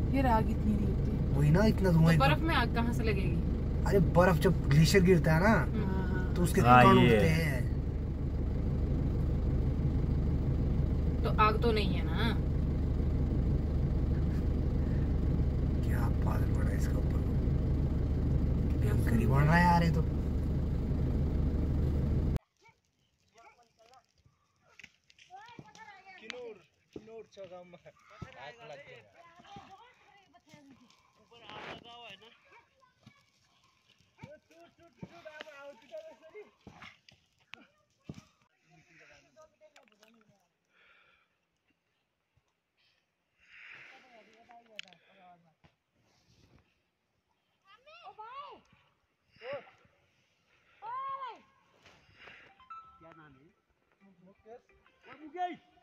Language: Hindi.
फिर आग इतनी नहीं होती। वही ना, इतना धुआं। तो बर्फ में आग कहाँ से लगेगी? अरे बर्फ जब ग्लेशियर गिरता है ना तो उसके कण उठते हैं। तो आग तो नहीं है ना। क्या पागल बना इसका ऊपर, भयंकर बन रहा है यार ये तो। क्या नाम है? मुकेश।